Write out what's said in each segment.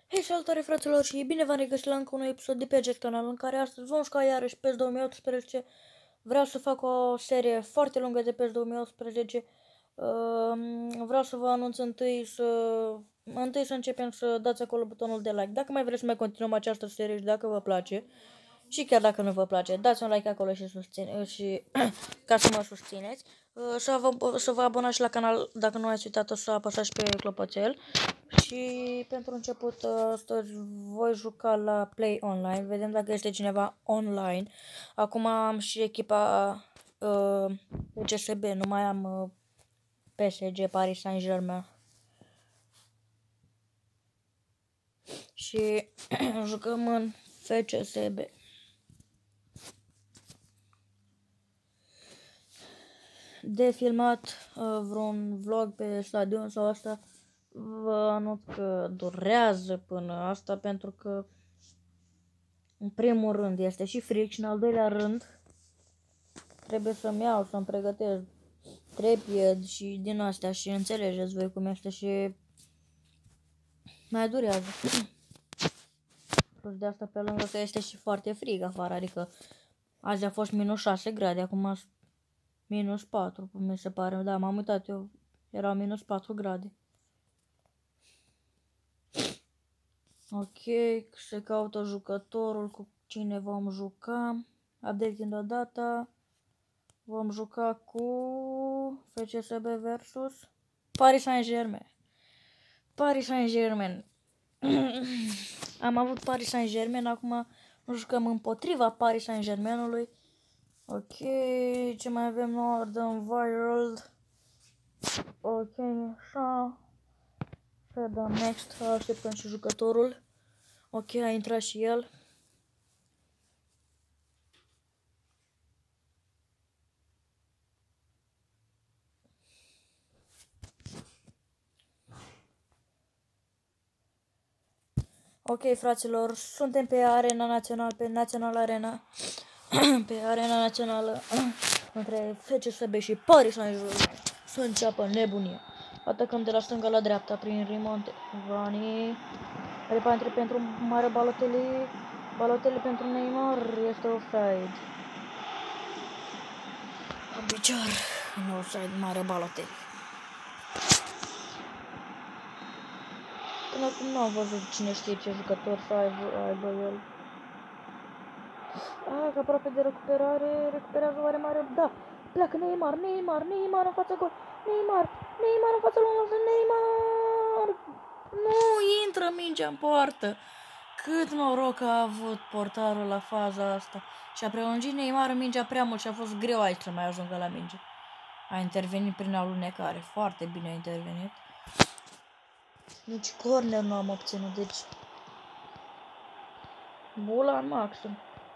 Hei, salutare fraților și bine v-am regăsit la încă un episod de pe acest canal în care astăzi vom juca iarăși PES 2018. Vreau să fac o serie foarte lungă de PES 2018. Vreau să vă anunț întâi să începem să dați acolo butonul de like. Dacă mai vreți să mai continuăm această serie și dacă vă place. Și chiar dacă nu vă place, dați un like acolo și ca să mă susțineți. Să vă abonați la canal dacă nu ați uitat, o să apăsați pe clopoțel. Și pentru început, astăzi voi juca la Play Online. Vedem dacă este cineva online. Acum am și echipa CSB, nu mai am PSG, Paris Saint-Germain. Și jucăm în FCSB. De filmat vreun vlog pe stadion sau asta, vă anunț că durează până asta, pentru că în primul rând este și fric și în al doilea rând trebuie să-mi iau, să-mi pregătesc trepied și din astea și înțelegeți voi cum este și mai durează. Plus de asta, pe lângă că este și foarte frig afară, adică azi a fost minus 6 grade, acum minus 4, mi se pare, da, m-am uitat eu, era minus 4 grade. Ok, se caută jucătorul cu cine vom juca. Updating the data. Vom juca cu FCSB versus Paris Saint-Germain. Paris Saint-Germain. Am avut Paris Saint-Germain, acum jucăm împotriva Paris Saint-Germainului. Ok, ce mai avem? Northern Viral. Ok, așa. Să dăm next, așteptăm și jucătorul. Ok, a intrat și el. Ok, fraților, suntem pe Arena Național, pe Național Arena, pe Arena Națională, între FCSB și Paris Saint-Germain. Să înceapă nebunia. Atacăm de la stânga la dreapta prin Rimonte. Vani. Repantri pentru Mario Balotelli. Balotelli pentru Neymar. Este offside. În picior. În offside Mario Balotelli. Până acum nu am văzut cine știe ce jucător să aibă el. Că aproape de recuperare, recuperează oare Mario? Da, pleacă Neymar în fața gol. Neymar în fața lui, Neymar! Nu intră mingea în poartă. Cât noroc a avut portarul la faza asta. Și a prelungit Neymar în mingea prea mult și a fost greu aici să mai ajungă la minge. A intervenit prin alunecare, foarte bine a intervenit. Nici corner nu am obținut, deci bula în maxim.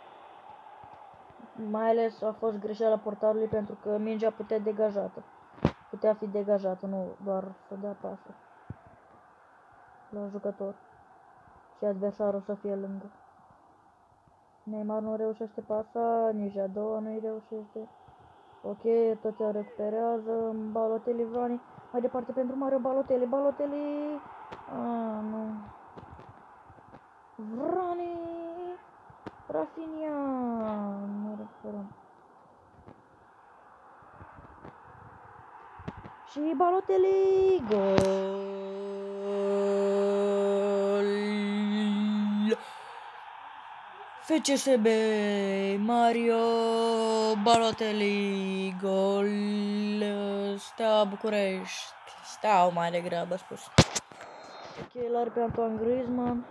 Mai ales a fost greșeala portarului pentru că mingea putea fi degajată, nu doar să dea pasă la jucător și adversarul să fie lângă. Neymar nu reușește pasa, nici a doua nu-i reușește. Ok, toți o recuperează. Balotelli, Vrani, mai departe pentru Mario Balotelli. Nu. Vrani, Rafinha, nu recuperăm. Și Balotelli, gol! FCSB, Mario Balotelli, gol! Steaua București, Steaua mai degrabă spus. Ok, l-are pe Antoine Griezmann,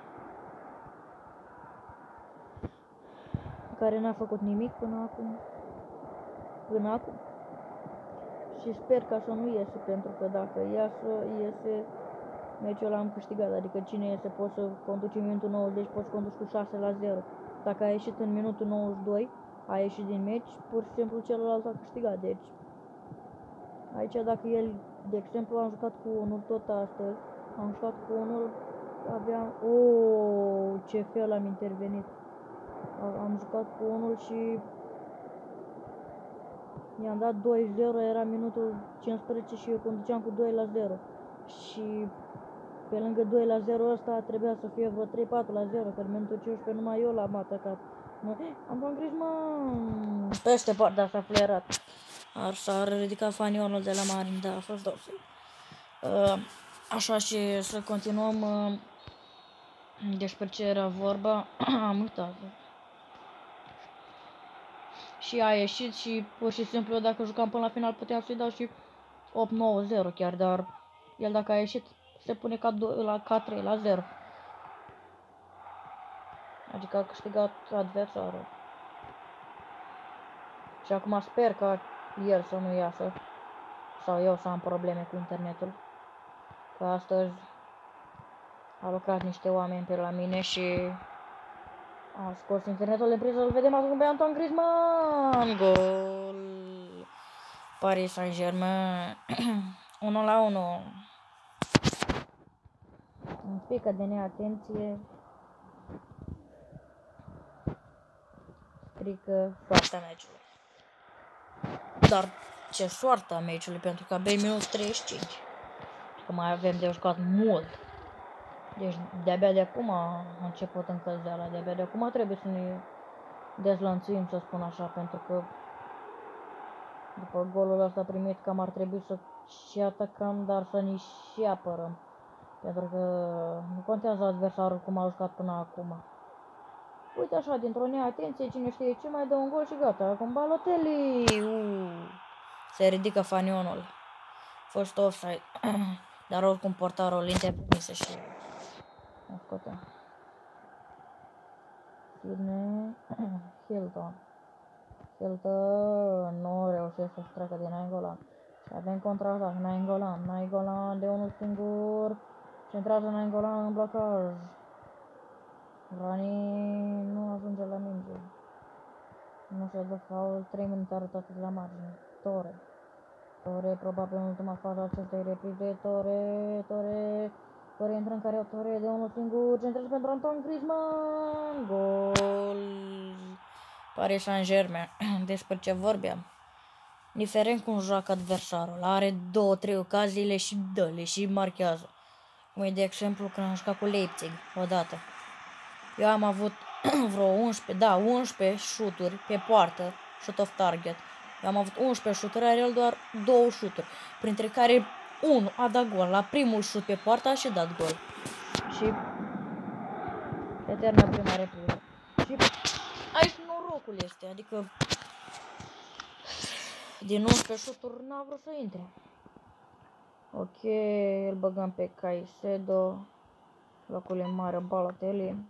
care n-a făcut nimic până acum. Și sper ca să nu iese, pentru că dacă iese, meciul am câștigat. Adică cine iese, poți să conduci în minutul 90, poți conduci cu 6-0. Dacă a ieșit în minutul 92, a ieșit din meci, pur și simplu celălalt a câștigat. Deci aici dacă el, de exemplu, am jucat cu unul tot astăzi, am jucat cu unul, aveam, ce fel am intervenit. Am jucat cu unul și i-am dat 2-0, era minutul 15 și eu conduceam cu 2-0. Și Pe lângă 2-0 ăsta trebuia să fie vreo 3-4-0, că în momentul 15 numai eu l-am atacat. Antoine Griezmann peste partea s-a fluierat. S-a ridicat fanionul de la Marin, da, a fost dosă. Așa și să continuăm despre ce era vorba. Am uitat. Și a ieșit și pur și simplu dacă jucam până la final puteam să-i dau și 8-9-0 chiar, dar el dacă a ieșit se pune ca 3-0. Adică a câștigat adversarul. Și acum sper că el să nu iasă. Sau eu să am probleme cu internetul. Că astăzi a lucrat niște oameni pe la mine și a scos internetul de priză. Îl vedem acum pe Antoine Griezmann. Gol! Paris Saint-Germain 1-1. Un pic de neatenție strică soarta meciului. Dar ce soarta meciului, pentru că abia minut 35. Că mai avem de jucat mult. Deci de-abia de acum a început încălzeala, de-abia de acum trebuie să ne dezlănțuim, să spun așa, pentru că după golul ăsta primit cam ar trebui să și atacăm, dar să ne și apărăm. Pentru că nu contează adversarul cum a jucat până acum. Uite așa, dintr-o neatenție, cine știe ce, mai dă un gol și gata. Acum Balotelli, se ridică fanionul. Fost offside, dar oricum portarul intervenise și o scotea. Hilton nu reușește să treacă din Nainggolan. Și avem contraatac, Nainggolan de unul singur. Centrează Nainggolan în blocaj. Rani nu ajunge la minge. Nu se dă faul, 3 minute arătate de la margine. Tore, probabil în ultima fază acestei reprize. Tore intră în care Tore de unul singur. Centrează pentru Antoine Griezmann. Gol! Paris Saint-Germain. Despre ce vorbeam. Indiferent cum joacă adversarul, are 2-3 ocazii, le și dă, le și marchează. Cum e de exemplu când am jucat cu Leipzig odată. Eu am avut vreo 11 șuturi pe poartă, shoot of target. Eu am avut 11 șuturi, are el doar 2 șuturi, printre care unul a dat gol. La primul șut pe poartă a și dat gol. Și eterna prima repriză. Și aici norocul este, adică din 11 șuturi n-a vrut să intre. Ok, îl băgăm pe Caicedo, locul e mare, Balotelli.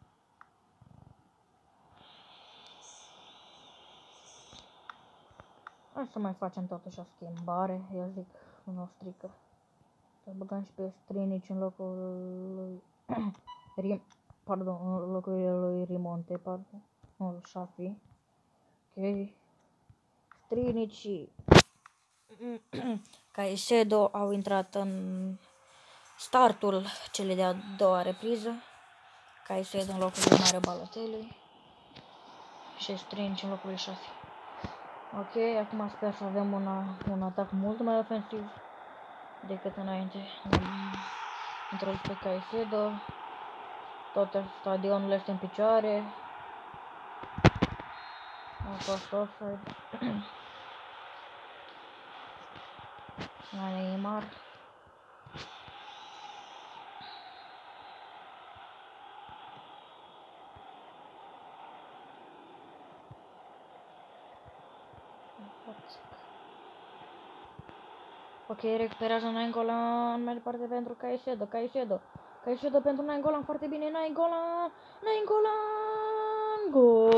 Hai să mai facem totuși o schimbare, eu zic, nu strică. Să băgăm și pe Strinic în locul lui în locul lui Rimonte, nu, lui Shafi. Ok. Strinic și Caicedo au intrat în startul cele de-a doua repriză. Caicedo în locul lui Mario Balotelli și Strinic în locul lui Shafi. Ok, acum sper să avem un atac mult mai ofensiv decât înainte. Introduc pe Caicedo. Tot stadionul este în picioare. A fost offside. La Neymar. Ok, recuperează Nainggolan mai departe pentru Caicedo. Caicedo pentru Nainggolan, foarte bine, Nainggolan! Gol!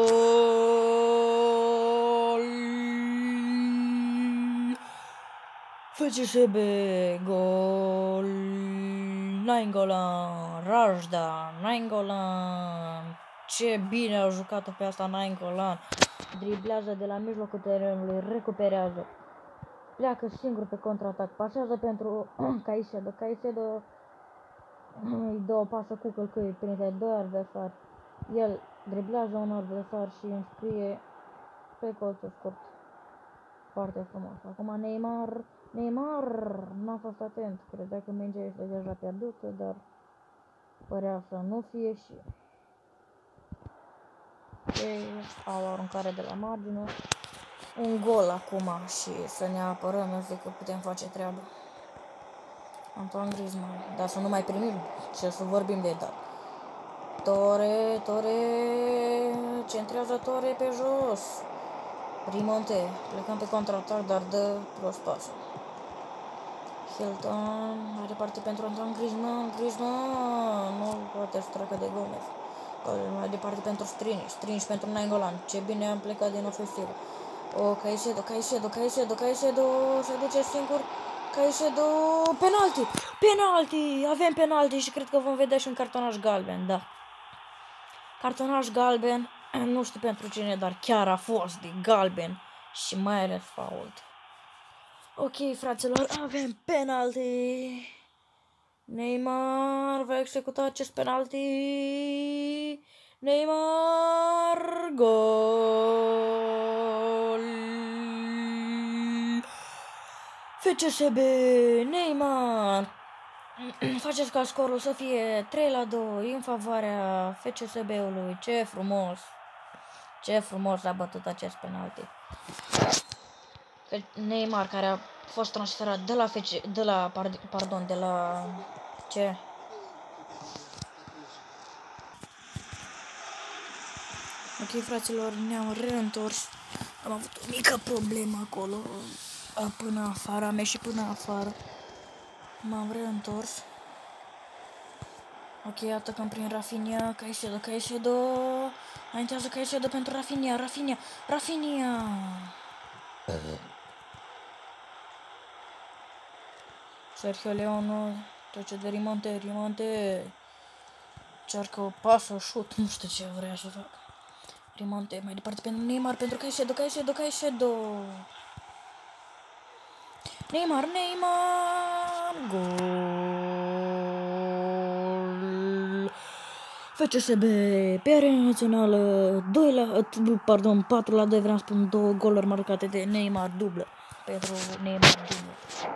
FCSB, gol! Nainggolan, Rajda, Nainggolan! Ce bine a jucat-o pe asta Nainggolan! Driblează de la mijlocul terenului, recuperează. Pleacă singur pe contraatac, pasează pentru Caicedo îi dă o pasă cu călcâi printre 2 adversari. El driblează un adversar și înscrie pe colțul scurt. Foarte frumos. Acum Neymar, n-a fost atent. Credea că mingea este deja pierdută, dar părea să nu fie și... Ei au aruncare de la margine. Un gol acum și să ne apărăm, eu zic că putem face treabă. Antoine Griezmann, dar să nu mai primim, ce să vorbim de dat. Tore, centrează Tore pe jos. Rimonte, plecăm pe contraatac, dar dă prost pasul. Hilton, mai departe pentru Antoine Griezmann, nu poate să treacă de Gomez. Mai departe pentru Strinic pentru Nainggolan, ce bine am plecat din ofensivă. Caicedo, se duce singur. Caicedo, penalti, avem penalti și cred că vom vedea și un cartonaj galben, da. Cartonaj galben, nu știu pentru cine, dar chiar a fost de galben și mai ales fault. Ok, fraților, avem penalti. Neymar va executa acest penalti. Neymar, gol. FCSB, Neymar. Faceți ca scorul să fie 3-2 în favoarea FCSB-ului. Ce frumos. Ce frumos a bătut acest penalti. Neymar, care a fost transferat de la ce? Ok, fraților, ne-am reîntors. Am avut o mică problemă acolo. Până afară, am ieșit până afară. M-am reîntors. Ok, atacăm prin Rafinha. Caicedo. Înaintează Caicedo pentru Rafinha. Sergio Leone trece de Rimonte. Încearcă o pasă, șut, nu știu ce vrea să fac. Rimonte, mai departe pentru Neymar, pentru Caicedo. Neymar, gol. FCSB pe arena națională 4-2, vreau să spun 2 goluri marcate de Neymar, dublă. Pentru Neymar dublă.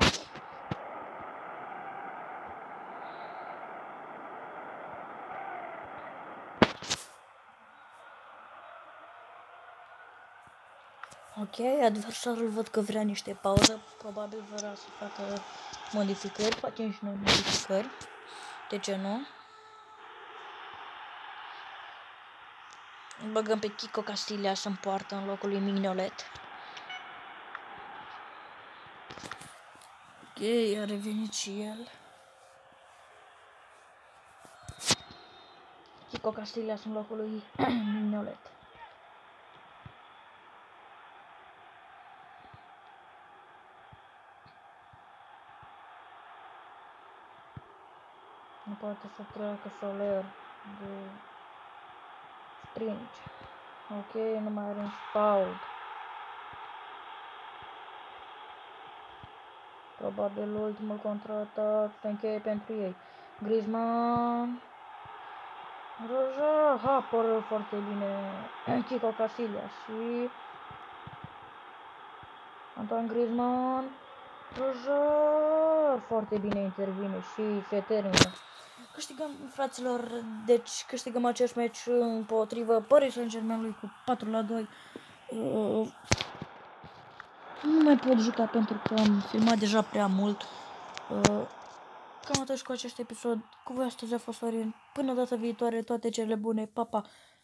Ok, adversarul văd că vrea niște pauză, probabil vrea să facă modificări, facem și noi modificări, de ce nu? Băgăm pe Kiko Casillas în poartă în locul lui Mignolet. Ok, a revenit și el. Kiko Casillas în locul lui Mignolet. Nu poate să treacă Soler de Strinic. Ok, nu mai are un fault. Probabil ultimul contraatac se încheie pentru ei. Griezmann. Roja, apără foarte bine Kiko Casillas și Antoine Griezmann. Roja, foarte bine intervine și se termină. Câștigăm, fraților, deci câștigăm acest meci împotrivă Paris Saint-Germain cu 4-2. Nu mai pot juca pentru că am filmat deja prea mult. Cam atât cu acest episod. Cu voi astăzi a fost Florin. Până data viitoare, toate cele bune. Pa, pa!